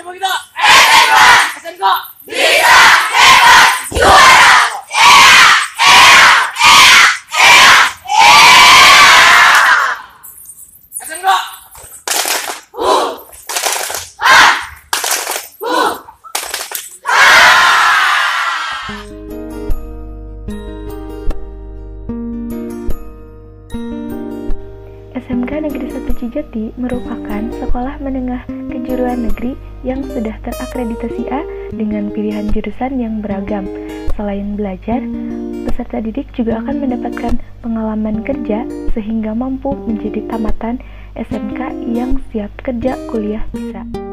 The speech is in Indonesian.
SMK kita SMK bisa hebat juara. SMK SMK Negeri 1 Cijati merupakan sekolah menengah kejuruan negeri yang sudah terakreditasi A dengan pilihan jurusan yang beragam. Selain belajar, peserta didik juga akan mendapatkan pengalaman kerja sehingga mampu menjadi tamatan SMK yang siap kerja kuliah bisa.